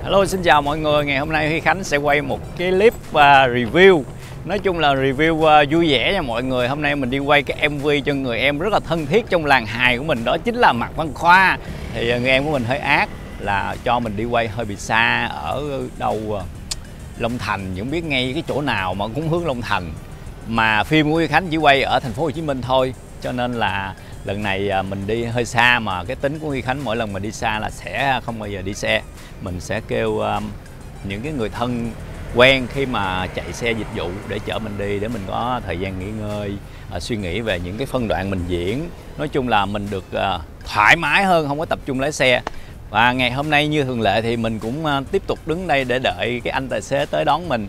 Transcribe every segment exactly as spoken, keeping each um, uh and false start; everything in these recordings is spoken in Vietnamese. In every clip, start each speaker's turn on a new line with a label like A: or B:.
A: Hello, xin chào mọi người. Ngày hôm nay Huy Khánh sẽ quay một cái clip uh, review. Nói chung là review uh, vui vẻ nha mọi người. Hôm nay mình đi quay cái em vê cho người em rất là thân thiết trong làng hài của mình, đó chính là Mạc Văn Khoa. Thì uh, người em của mình hơi ác là cho mình đi quay hơi bị xa ở đâu uh, Long Thành, không biết ngay cái chỗ nào mà cũng hướng Long Thành. Mà phim của Huy Khánh chỉ quay ở thành phố Hồ Chí Minh thôi, cho nên là lần này mình đi hơi xa, mà cái tính của Huy Khánh mỗi lần mà đi xa là sẽ không bao giờ đi xe. Mình sẽ kêu um, những cái người thân quen khi mà chạy xe dịch vụ để chở mình đi, để mình có thời gian nghỉ ngơi, uh, suy nghĩ về những cái phân đoạn mình diễn. Nói chung là mình được uh, thoải mái hơn, không có tập trung lái xe. Và ngày hôm nay như thường lệ thì mình cũng uh, tiếp tục đứng đây để đợi cái anh tài xế tới đón mình.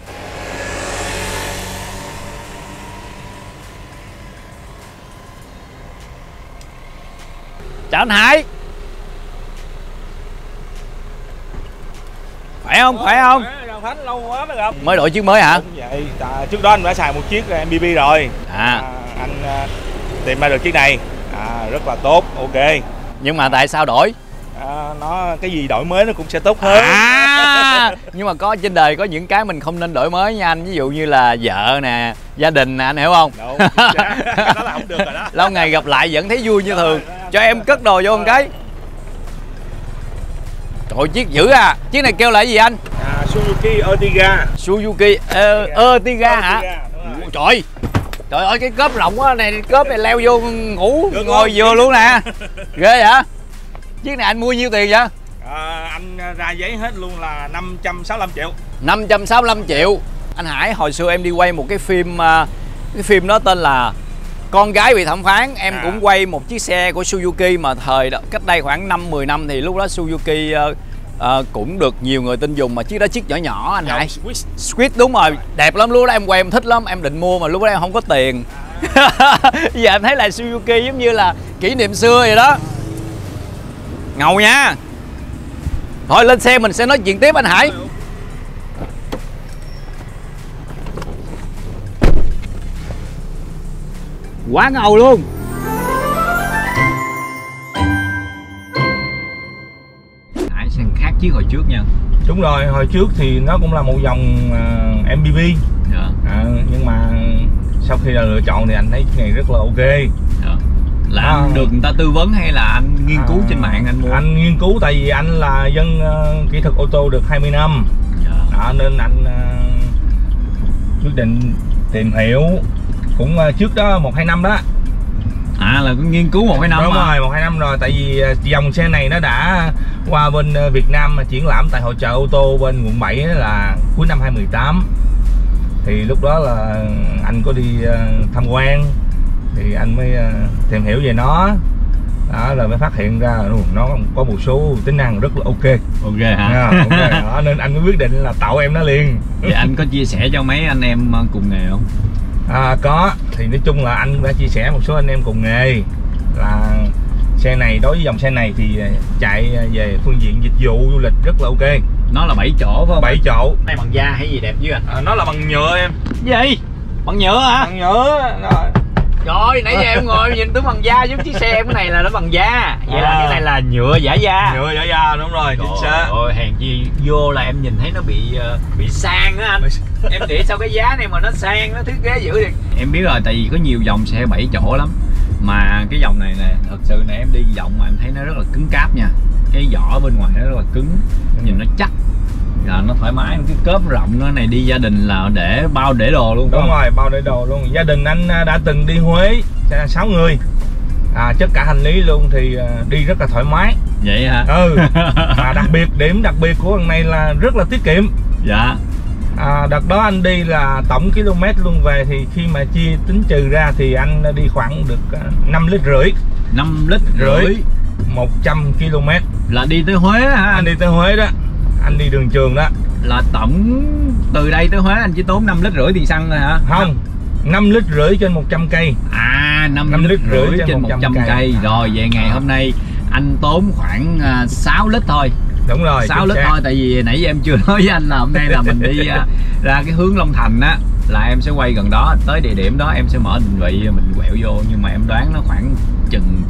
A: Chào anh Hải. Khỏe không? Khỏe không?
B: Khánh lâu quá mới gặp.
A: Mới đổi chiếc mới hả?
B: Đúng vậy. À, trước đó anh đã xài một chiếc em bê bê rồi. À, à anh à, tìm ra được chiếc này. À, rất là tốt, ok.
A: Nhưng mà tại sao đổi?
B: À, nó cái gì đổi mới nó cũng sẽ tốt hơn.
A: À, nhưng mà có trên đời có những cái mình không nên đổi mới nha anh. Ví dụ như là vợ nè, gia đình nè, anh hiểu không?
B: Đúng, đó là không được rồi đó.
A: Lâu ngày gặp lại vẫn thấy vui như thường. Cho em cất đồ vô một cái. Trời, chiếc dữ à. Chiếc này kêu là gì anh?
B: À, Suzuki Ertiga.
A: Suzuki uh, Ertiga hả? Trời, trời ơi cái cốp rộng quá này, cốp này leo vô ngủ được ngồi vừa luôn nè. Ghê vậy? Chiếc này anh mua nhiêu tiền vậy?
B: À, anh ra giấy hết luôn là năm trăm sáu mươi lăm triệu.
A: năm trăm sáu mươi lăm triệu. Anh Hải, hồi xưa em đi quay một cái phim, cái phim đó tên là Con Gái Bị Thẩm Phán. Em à. cũng quay một chiếc xe của Suzuki mà thời đó, cách đây khoảng năm mười năm thì lúc đó Suzuki uh, uh, cũng được nhiều người tin dùng, mà chiếc đó chiếc nhỏ nhỏ anh Hải. Squid. Squid đúng rồi, đẹp lắm, lúc đó em quay em thích lắm, em định mua mà lúc đó em không có tiền. Giờ em thấy là Suzuki giống như là kỷ niệm xưa vậy đó. Ngầu nha. Thôi lên xe mình sẽ nói chuyện tiếp anh Hải. Quá ngầu luôn. Hải xe khác chiếc hồi trước nha.
B: Đúng rồi, hồi trước thì nó cũng là một dòng uh, em bê bê. Dạ. À, nhưng mà sau khi là lựa chọn thì anh thấy cái này rất là ok. Dạ.
A: Là à, anh được người ta tư vấn hay là anh nghiên cứu à, trên mạng anh mua?
B: Anh nghiên cứu, tại vì anh là dân uh, kỹ thuật ô tô được hai mươi năm. Dạ. Đó, nên anh uh, quyết định tìm hiểu cũng uh, trước đó một hai năm đó.
A: À là cũng nghiên cứu một hai năm.
B: Đúng rồi, một hai năm rồi, tại vì uh, dòng xe này nó đã qua bên uh, Việt Nam mà triển lãm tại hội chợ ô tô bên quận bảy là cuối năm hai không một tám. Thì lúc đó là anh có đi uh, tham quan thì anh mới uh, tìm hiểu về nó đó, rồi mới phát hiện ra luôn nó có một số tính năng rất là ok.
A: Ok hả?
B: À, okay. Đó, nên anh mới quyết định là tậu em nó liền.
A: Vậy anh có chia sẻ cho mấy anh em cùng nghề không?
B: À, có, thì nói chung là anh đã chia sẻ một số anh em cùng nghề là xe này, đối với dòng xe này thì chạy về phương diện dịch vụ du lịch rất là ok.
A: Nó là bảy chỗ phải không?
B: bảy chỗ.
A: Đây bằng da hay gì đẹp chứ anh?
B: À, nó là bằng nhựa em.
A: Gì? Bằng nhựa hả?
B: Bằng nhựa rồi.
A: Trời, nãy giờ em ngồi nhìn tôi bằng da, giống chiếc xe em cái này là nó bằng da. Vậy à, là cái này là nhựa giả da.
B: Nhựa giả da, đúng rồi, chính xác.
A: Ôi, hèn chi vô là em nhìn thấy nó bị uh, bị sang á anh. Em nghĩ sao cái giá này mà nó sang, nó thiết kế dữ vậy. Em biết rồi, tại vì có nhiều dòng xe bảy chỗ lắm. Mà cái dòng này nè, thật sự này em đi vòng mà em thấy nó rất là cứng cáp nha. Cái vỏ bên ngoài nó rất là cứng, nhìn nó chắc. Là nó thoải mái, cái cốp rộng nó này đi gia đình là để bao để đồ luôn.
B: Đúng rồi, bao để đồ luôn. Gia đình anh đã từng đi Huế sáu người, à, chất cả hành lý luôn thì đi rất là thoải mái.
A: Vậy hả?
B: Ừ. Mà đặc biệt, điểm đặc biệt của lần này là rất là tiết kiệm.
A: Dạ.
B: À, đợt đó anh đi là tổng km luôn về thì khi mà chia tính trừ ra thì anh đi khoảng được năm lít rưỡi.
A: năm lít rưỡi
B: một trăm ki lô mét.
A: Là đi tới Huế hả?
B: Anh đi tới Huế đó. Anh đi đường trường đó.
A: Là tổng từ đây tới Huế anh chỉ tốn năm lít rưỡi tiền xăng thôi hả?
B: Không, năm lít rưỡi trên một trăm cây.
A: À, năm lít rưỡi trên, trên một trăm cây. Rồi vậy ngày hôm nay anh tốn khoảng uh, sáu lít thôi.
B: Đúng rồi,
A: sáu lít thôi, tại vì nãy giờ em chưa nói với anh là hôm nay là mình đi uh, ra cái hướng Long Thành á, là em sẽ quay gần đó, tới địa điểm đó em sẽ mở định vị mình quẹo vô, nhưng mà em đoán nó khoảng chừng trăm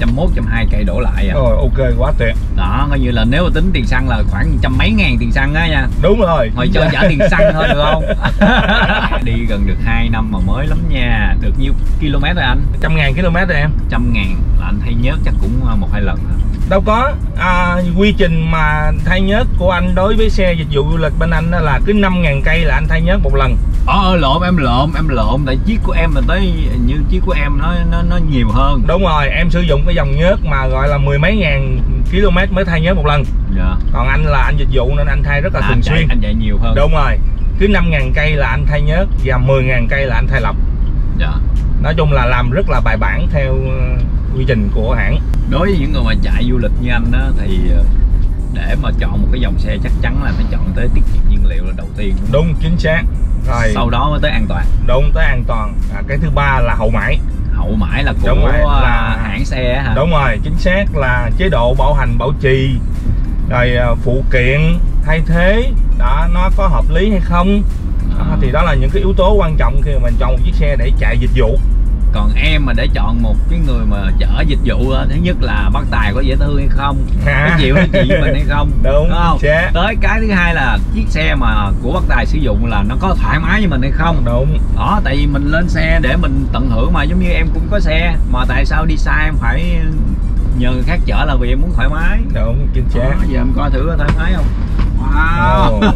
A: trăm mốt, trăm hai cây đổ lại à.
B: Rồi ok, quá tuyệt.
A: Đó, coi như là nếu mà tính tiền xăng là khoảng trăm mấy ngàn tiền xăng á nha.
B: Đúng rồi.
A: Hồi cho trả tiền xăng thôi được không? Đi gần được hai năm mà mới lắm nha. Được nhiêu km rồi anh?
B: Trăm ngàn km rồi em.
A: Trăm ngàn là anh thay nhớt chắc cũng một hai lần hả?
B: Đâu có, à, quy trình mà thay nhớt của anh đối với xe dịch vụ du lịch bên anh là cứ năm ngàn cây là anh thay nhớt một lần.
A: Ờ lộn, em lộn, em lộn. Tại chiếc của em là tới như chiếc của em nó nó nó nhiều hơn.
B: Đúng rồi, em sử dụng cái dòng nhớt mà gọi là mười mấy ngàn km mới thay nhớt một lần.
A: Dạ.
B: Còn anh là anh dịch vụ nên anh thay rất là
A: à,
B: thường
A: chạy,
B: xuyên.
A: Anh chạy nhiều hơn.
B: Đúng rồi, cứ năm ngàn cây là anh thay nhớt và mười ngàn cây là anh thay lọc.
A: Dạ.
B: Nói chung là làm rất là bài bản theo quy trình của hãng.
A: Đối với những người mà chạy du lịch như anh á thì để mà chọn một cái dòng xe chắc chắn là phải chọn tới tiết kiệm nhiên liệu là đầu tiên. Đúng,
B: đúng chính xác. Rồi
A: sau đó mới tới an toàn.
B: Đúng, tới an toàn. À, cái thứ ba là hậu mãi.
A: Hậu mãi là của
B: đúng rồi, là
A: hãng xe hả?
B: Đúng rồi, chính xác là chế độ bảo hành bảo trì, rồi phụ kiện thay thế đó nó có hợp lý hay không. Đó, à. Thì đó là những cái yếu tố quan trọng khi mà mình chọn một chiếc xe để chạy dịch vụ.
A: Còn em mà để chọn một cái người mà chở dịch vụ, thứ nhất là bác tài có dễ thương hay không, à. có chịu nói chuyện với mình hay không,
B: đúng,
A: đúng không?
B: Chế.
A: Tới cái thứ hai là chiếc xe mà của bác tài sử dụng là nó có thoải mái với mình hay không.
B: Đúng.
A: Đó, tại vì mình lên xe để mình tận hưởng mà, giống như em cũng có xe mà tại sao đi xa em phải nhờ người khác chở là vì em muốn thoải mái.
B: Đúng, chính xác.
A: Đó, giờ em coi thử có thoải mái không. Wow.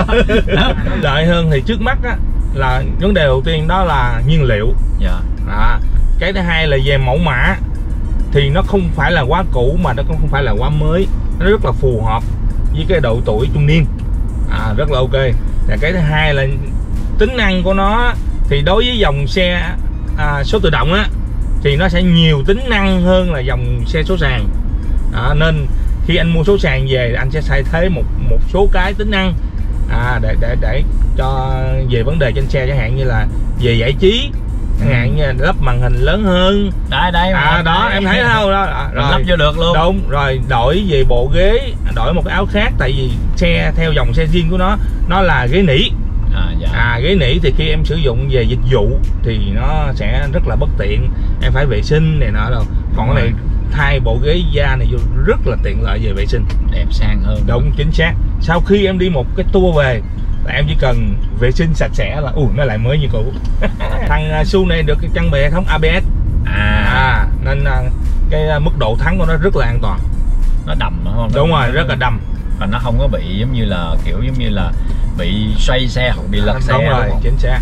B: Lợi hơn thì trước mắt á là vấn đề đầu tiên đó là nhiên liệu.
A: Dạ.
B: À, cái thứ hai là về mẫu mã thì nó không phải là quá cũ mà nó cũng không phải là quá mới, nó rất là phù hợp với cái độ tuổi trung niên, à, rất là ok. Và cái thứ hai là tính năng của nó thì đối với dòng xe à, số tự động á thì nó sẽ nhiều tính năng hơn là dòng xe số sàn, à, nên khi anh mua số sàn về anh sẽ thay thế một một số cái tính năng à, để để để cho về vấn đề trên xe, chẳng hạn như là về giải trí, chẳng hạn như lắp màn hình lớn hơn.
A: Đây đây
B: à, đó đây. Em thấy không đó, đó. Rồi
A: lắp vô được luôn.
B: Đúng rồi, đổi về bộ ghế, đổi một cái áo khác, tại vì xe theo dòng xe riêng của nó nó là ghế nỉ.
A: À, dạ.
B: à ghế nỉ thì khi em sử dụng về dịch vụ thì nó sẽ rất là bất tiện, em phải vệ sinh này nọ đâu. Còn cái này thay bộ ghế da này vô rất là tiện lợi về vệ sinh,
A: đẹp sang hơn.
B: Đúng, chính xác. Sau khi em đi một cái tour về là em chỉ cần vệ sinh sạch sẽ là ui nó lại mới như cũ. Thằng Su này được trang bị hệ thống a bê ét, à, à nên cái mức độ thắng của nó rất là an toàn.
A: Nó đầm đúng không?
B: Đúng rồi, rất là đầm.
A: Và nó không có bị giống như là kiểu giống như là bị xoay xe hoặc bị lật à, xe.
B: Đúng rồi, đúng chính xác.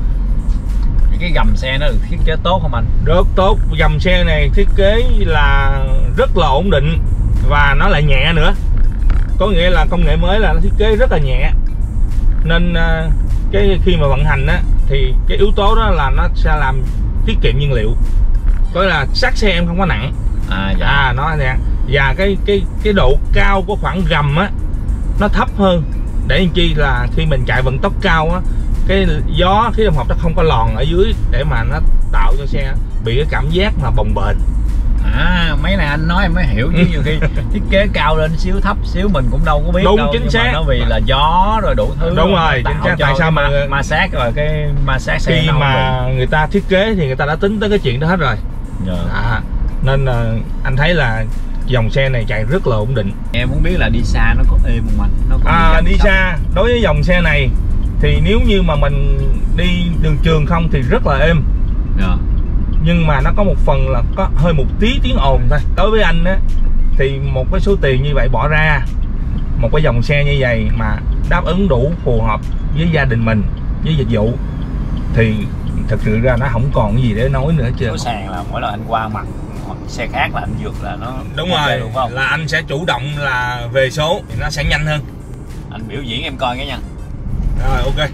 A: Cái gầm xe nó được thiết kế tốt không anh?
B: Rất tốt, gầm xe này thiết kế là rất là ổn định và nó lại nhẹ nữa. Có nghĩa là công nghệ mới là nó thiết kế rất là nhẹ, nên cái khi mà vận hành á thì cái yếu tố đó là nó sẽ làm tiết kiệm nhiên liệu. Có nghĩa là xác xe em không có nặng.
A: À, dạ.
B: à nó nè, và cái cái cái độ cao của khoảng gầm á nó thấp hơn, để làm chi là khi mình chạy vận tốc cao á, cái gió khí động học nó không có lòn ở dưới để mà nó tạo cho xe bị cái cảm giác mà bồng bềnh.
A: À, mấy này anh nói em mới hiểu, chứ nhiều khi thiết kế cao lên xíu thấp xíu mình cũng đâu có biết.
B: Đúng,
A: đâu.
B: chính
A: Nhưng
B: xác.
A: mà nó vì là gió rồi đủ thứ.
B: Đúng rồi, chính xác. Tại sao mà
A: ma sát rồi cái ma sát xe
B: khi mà bị... người ta thiết kế thì người ta đã tính tới cái chuyện đó hết rồi.
A: Yeah.
B: À, nên là anh thấy là dòng xe này chạy rất là ổn định.
A: Em muốn biết là đi xa nó có êm không anh? Nó có
B: à, đi xa đối với dòng xe này thì nếu như mà mình đi đường trường không thì rất là êm.
A: Yeah.
B: Nhưng mà nó có một phần là có hơi một tí tiếng ồn thôi. Đối với anh á thì một cái số tiền như vậy bỏ ra một cái dòng xe như vậy mà đáp ứng đủ phù hợp với gia đình mình, với dịch vụ thì thật sự ra nó không còn gì để nói nữa chứ.
A: Số sàn là mỗi lần anh qua mặt xe khác là anh vượt là nó
B: đúng rồi luôn, không? Là anh sẽ chủ động là về số thì nó sẽ nhanh hơn.
A: Anh biểu diễn em coi cái nha.
B: Rồi ok.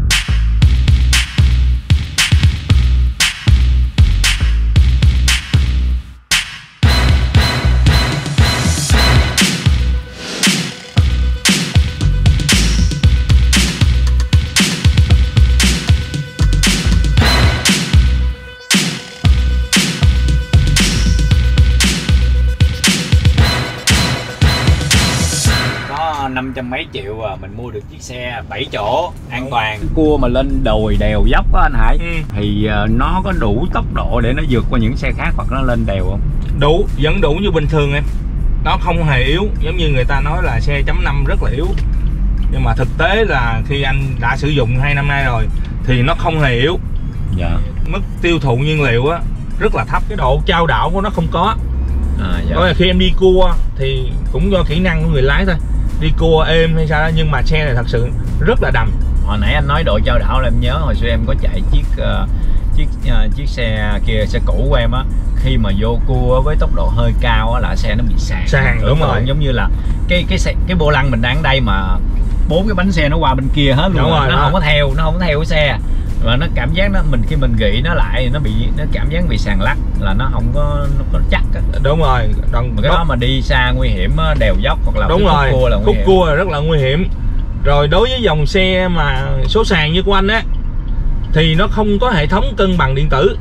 A: Năm trăm mấy triệu à, mình mua được chiếc xe bảy chỗ an toàn. Cua mà lên đồi đèo dốc á anh Hải, ừ. thì uh, nó có đủ tốc độ để nó vượt qua những xe khác hoặc nó lên đèo không?
B: đủ, vẫn đủ như bình thường em. Nó không hề yếu, giống như người ta nói là xe chấm năm rất là yếu. Nhưng mà thực tế là khi anh đã sử dụng hai năm nay rồi thì nó không hề yếu.
A: Dạ.
B: Mức tiêu thụ nhiên liệu á rất là thấp, cái độ trao đảo của nó không có.
A: À, dạ.
B: Có là khi em đi cua thì cũng do kỹ năng của người lái thôi, đi cua êm hay sao đó, nhưng mà xe này thật sự rất là đầm.
A: Hồi nãy anh nói độ trao đảo là em nhớ hồi xưa em có chạy chiếc uh, chiếc uh, chiếc xe kia, xe cũ của em á, khi mà vô cua với tốc độ hơi cao á là xe nó bị sàn.
B: Sàn đúng rồi.
A: Giống như là cái cái xe, cái vô lăng mình đang ở đây mà bốn cái bánh xe nó qua bên kia hết luôn. Rồi, nó đó. không có theo, nó không có theo cái xe. Và nó cảm giác nó mình khi mình gị nó lại nó bị nó cảm giác bị sàn lắc, là nó không có nó có chắc á.
B: Đúng rồi. Còn
A: mà cái đó mà đi xa nguy hiểm á, đèo dốc hoặc là
B: đúng
A: khúc
B: rồi.
A: cua là nguy
B: khúc
A: hiểm.
B: cua là rất là nguy hiểm. Rồi đối với dòng xe mà số sàn như của anh á thì nó không có hệ thống cân bằng điện tử.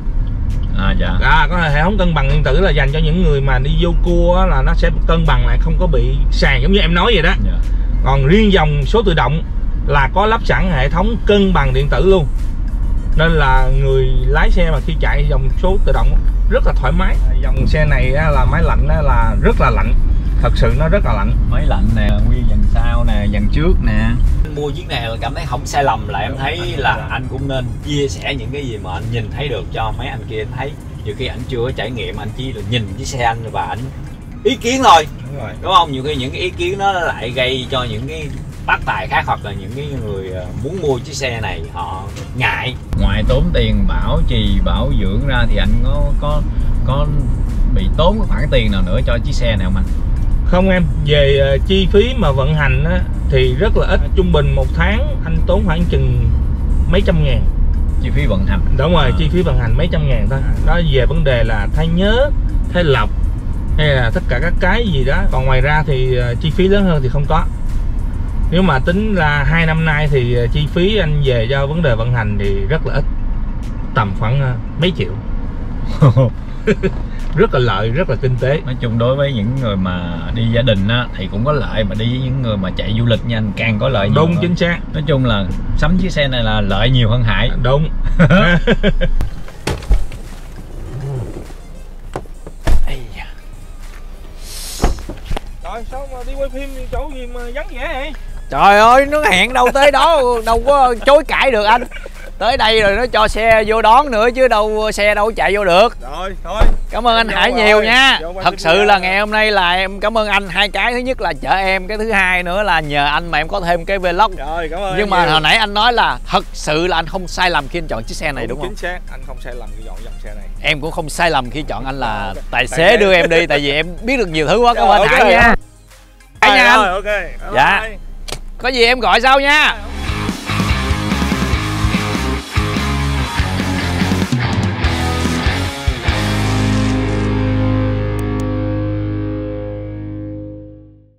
A: À dạ.
B: À, có hệ thống cân bằng điện tử là dành cho những người mà đi vô cua á, là nó sẽ cân bằng lại, không có bị sàn giống như em nói vậy đó. Dạ. Còn riêng dòng số tự động là có lắp sẵn hệ thống cân bằng điện tử luôn, nên là người lái xe mà khi chạy dòng số tự động rất là thoải mái. Dòng xe này á, là máy lạnh á, là rất là lạnh, thật sự nó rất là lạnh.
A: Máy lạnh nè, nguyên dàn sau nè, dàn trước nè. Mua chiếc này là cảm thấy không sai lầm, là em thấy là anh cũng nên chia sẻ những cái gì mà anh nhìn thấy được cho mấy anh kia thấy. Nhiều khi anh chưa có trải nghiệm, anh chỉ là nhìn chiếc xe anh và anh ý kiến thôi. Đúng rồi. Đúng không? Nhiều khi những cái ý kiến nó lại gây cho những cái bác tài khác hoặc là những cái người muốn mua chiếc xe này họ ngại. Ngoài tốn tiền bảo trì bảo dưỡng ra thì anh có có có bị tốn cái khoản tiền nào nữa cho chiếc xe này không anh?
B: Không em, về uh, chi phí mà vận hành á, thì rất là ít. Trung bình một tháng anh tốn khoảng chừng mấy trăm ngàn.
A: Chi phí vận hành.
B: Đúng rồi, à. Chi phí vận hành mấy trăm ngàn thôi. Đó về vấn đề là thay nhớ, thay lọc hay là tất cả các cái gì đó. Còn ngoài ra thì uh, chi phí lớn hơn thì không có. Nếu mà tính là hai năm nay thì uh, chi phí anh về cho vấn đề vận hành thì rất là ít, tầm khoảng uh, mấy triệu. Rất là lợi, rất là kinh tế.
A: Nói chung đối với những người mà đi gia đình á thì cũng có lợi, mà đi với những người mà chạy du lịch nha anh càng có lợi nhiều.
B: Đúng, chính xác.
A: Nói chung là sắm chiếc xe này là lợi nhiều hơn hại.
B: Đúng. Rồi sao mà đi quay phim chỗ gì mà vắng vẻ vậy?
A: Trời ơi, nó hẹn đâu tới đó, đâu có chối cãi được anh. Tới đây rồi nó cho xe vô đón nữa chứ đâu xe đâu chạy vô được.
B: Rồi thôi.
A: Cảm ơn anh Hải nhiều nha. Thật sự là ngày hôm nay là em cảm ơn anh hai cái. Thứ nhất là chở em, cái thứ hai nữa là nhờ anh mà em có thêm cái vlog.
B: Rồi, cảm ơn.
A: Nhưng mà nhiều. Hồi nãy anh nói là thật sự là anh không sai lầm khi anh chọn chiếc xe này, đúng, đúng không?
B: Chính xác, anh không sai lầm khi chọn dòng xe này.
A: Em cũng không sai lầm khi chọn anh là tài xế đưa em đi, tại vì em biết được nhiều thứ quá. Cảm ơn anh Hải nha. Cả nhà anh.
B: Ok.
A: Dạ. Có gì em gọi sau nha.